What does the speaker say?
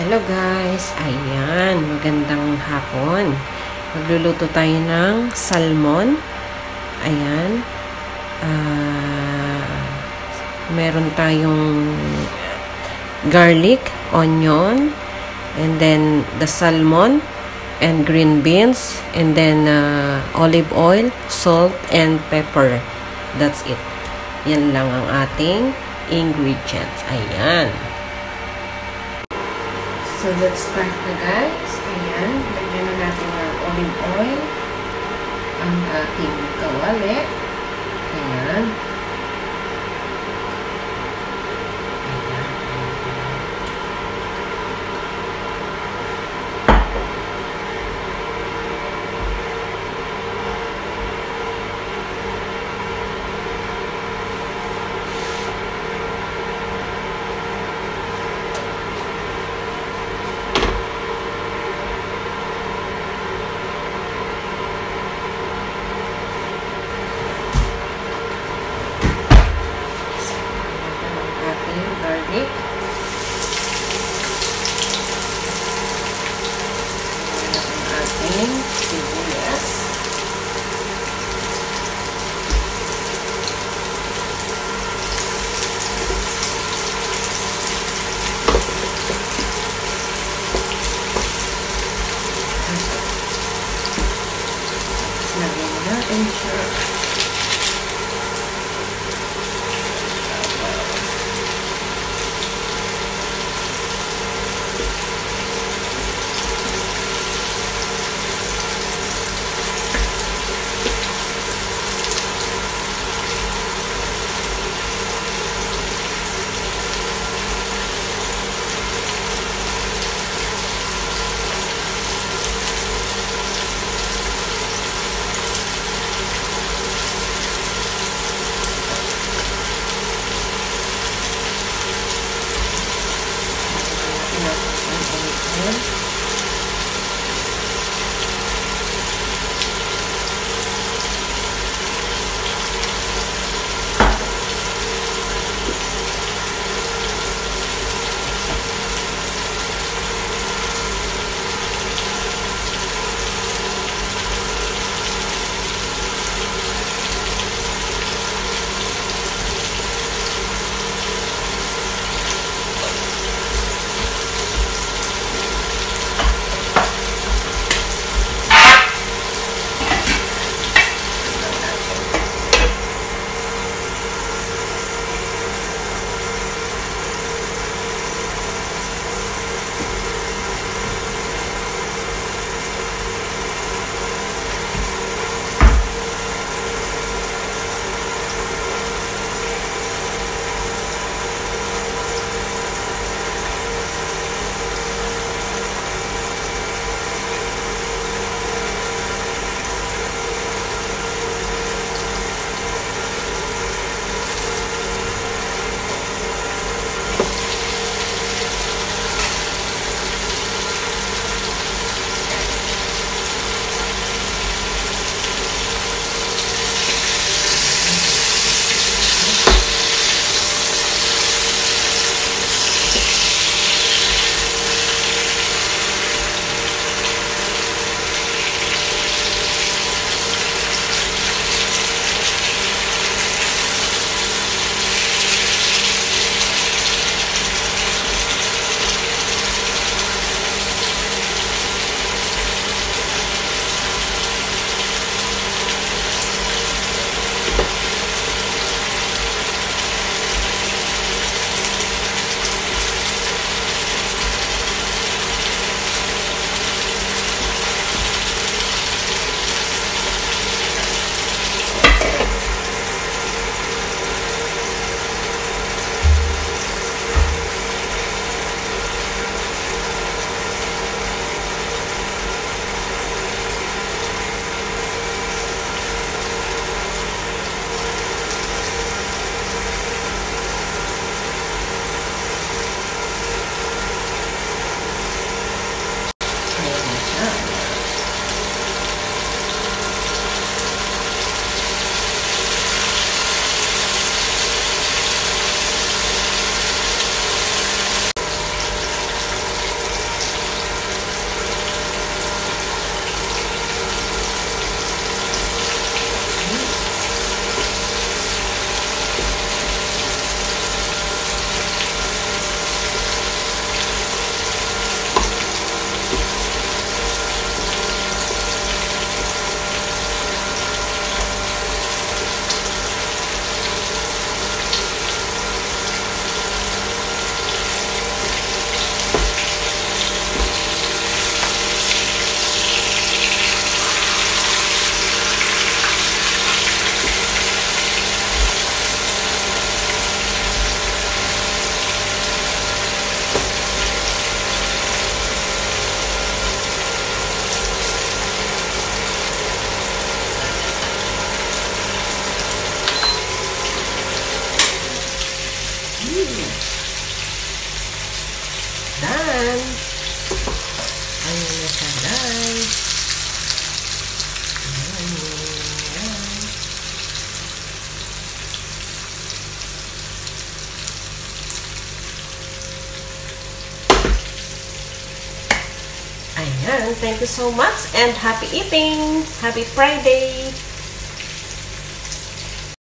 Hello guys! Ayan, magandang hapon. Magluluto tayo ng salmon. Ayan. Meron tayong garlic, onion, and then the salmon, and green beans, and then olive oil, salt, and pepper. That's it. Yan lang ang ating ingredients. Ayan. So, let's start na guys. Ayan. Lagyan na natin ng olive oil. Ang ating kawali. Ayan. Garlic. Ang ating sibuyas. Lagyan natin siya. Done! Ayun na siya, guys. Ayan, thank you so much and happy eating! Happy Friday!